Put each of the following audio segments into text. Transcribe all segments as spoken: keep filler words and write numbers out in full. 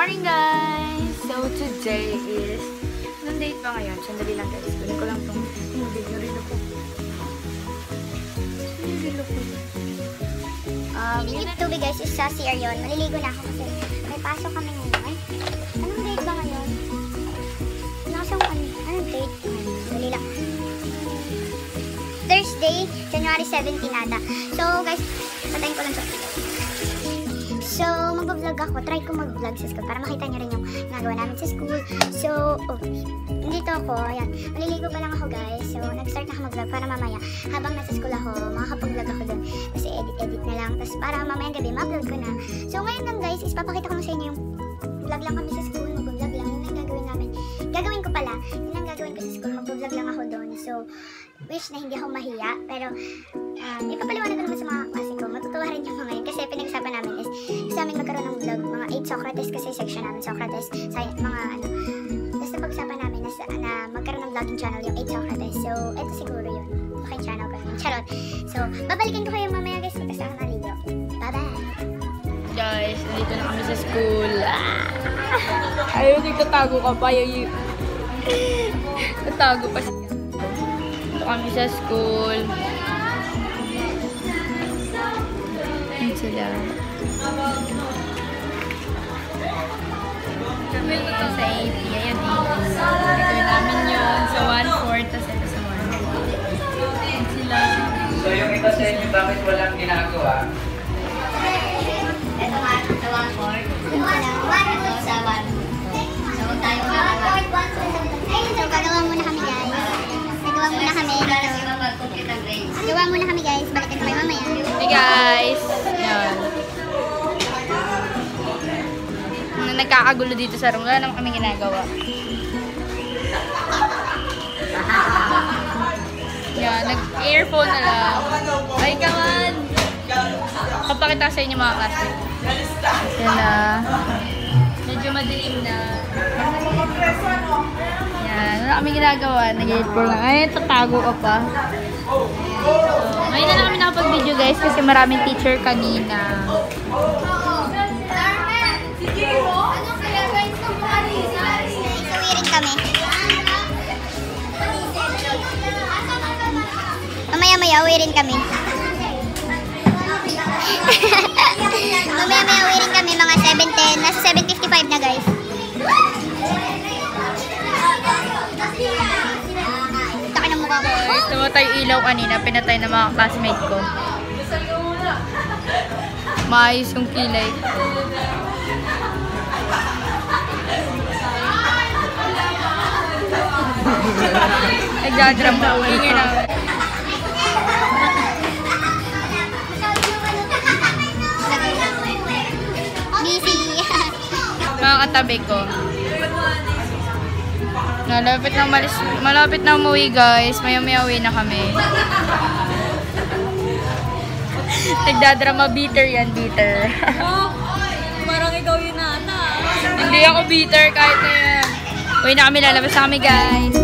morning, guys! So, today is... Anong date ba ngayon? Sandali lang, guys. Kunin ko lang itong... Yung video rin ako. Yung video ko. Um, Pinigit tubig, guys, is sa C R yun. Maliligo na ako kasi may pasok kami ngayon. Anong date ba ngayon? Nakasang ano? Anong date? Dali lang. Thursday, January seventeenth ata. So, guys, patayin ko lang ito. So, mag-vlog ako. Try ko mag-vlog sa school para makita nyo rin yung nagawa namin sa school. So, oh, nandito ako. Ayan. Maliligo pa lang ako, guys. So, nag-start na ako mag-vlog para mamaya habang nasa school ako, makakapag-vlog ako dun. Kasi edit-edit na lang. Tapos para mamayang gabi, ma-upload ko na. So, ngayon lang, guys, is papakita ko na sa inyo yung vlog lang kami sa school. Mag-vlog lang. Yun ang gagawin namin. Gagawin ko pala. Yun ang gagawin ko sa school. Mag-vlog lang ako doon. So, wish na hindi ako mahiya. Pero, um, ipapaliwanag ko naman sa mga klase ko. Matutuwa rin yung mga yun. Kasi pinag-usapan namin is gusto namin magkaroon ng vlog. Mga eight Socrates kasi section namin. Socrates, science, mga ano. Tapos napag-usapan namin na, na magkaroon ng vlogging channel yung eight Socrates. So, eto siguro yun. Okay, channel ko namin. Charot. So, babalikan ko kayo mamaya, guys. Kasi ako naligo. Bye-bye! Guys, nandito na kami sa school. Ah! Ayaw, nagtatago ka pa. Ayaw, nagtatago pa siya. Dito kami sa school. Dito sila. Kami dito sa A P. Ayan, A P. Dito namin yun sa one fourth. Tapos ito sa one fourth. Dito sila. So, yung iba sa inyo, bakit walang ginagawa? Ito nga, sa one fourth. Ito sa one. So, tayo na lang. So, gagawa muna kami, guys. Gagawa muna kami. Gagawa muna kami, guys. Balikan ko kayo mamaya. Hey, guys! Yan. Nagkakagulo dito sa room. Wala naman kami ginagawa. Yan, nag-earphone na lang. Ay, come on! Kapakita sa inyo mga klase. Yan na. Medyo madilim na. Yan, wala kami ginagawa. Nag-earphone lang. Ay, tatago ka pa. So, ngayon na lang kami nakapag-video, guys, kasi maraming teacher kanina. Isuwirin kami. Mamaya-maya, uwirin kami. Mamaya-maya, uwirin kami. Mga seven ten. Nasa seven fifty-five na, guys. Taka ng mukha ko. Guys, tumatay ilaw kanina. Pinatay ng mga classmate ko. Maayos yung kilay. Nagdadram na. Ingin na. Busy. Mga katabi ko. Malapit na malis, malapit na umuwi, guys. Maya-maya uwi na kami. Nagdadrama, bitter yan, bitter. Parang ikaw yun na, ata. Hindi ako bitter kahit na yan. Uwi na kami, lalabas na kami, guys.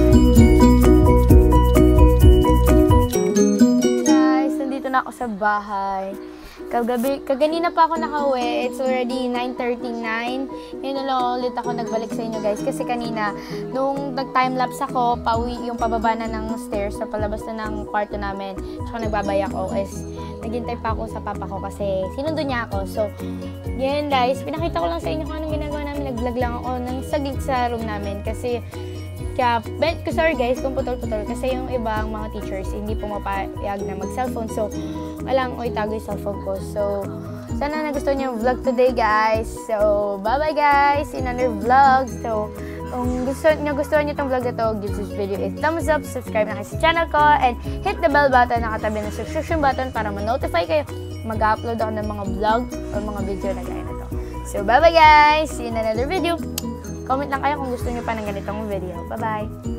Guys, nandito na ako sa bahay. Kagabi, kaganina pa ako nakauwi. It's already nine thirty-nine. Ngayon na lang ulit ako nagbalik sa inyo, guys. Kasi kanina, nung nag-timelapse ako, pauwi yung pababa na ng stairs na palabas na ng kwarto namin. Tsaka nagbabay ako. Is, naghintay pa ako sa papa ko kasi sinundo niya ako. So, yan guys. Pinakita ko lang sa inyo kung anong ginagawa namin. Nag-vlog lang ako ng saglit sa room namin. Kasi, kaya, bet ko sorry guys kung putol-putol. Kasi yung ibang mga teachers, hindi pumapayag na mag-cellphone. So, walang o itago yung cellphone ko. So, sana nagustuhan niyo yung vlog today, guys. So, bye-bye, guys. In another vlog. So, kung gusto niyo gustuhan niyo itong vlog na to, give this video a thumbs up, subscribe na kayo sa channel ko, and hit the bell button na katabi ng subscription button para ma-notify kayo mag-upload ako ng mga vlog o mga video na gaya na to. So, bye-bye, guys. See you in another video. Comment lang kayo kung gusto niyo pa ng ganitong video. Bye-bye.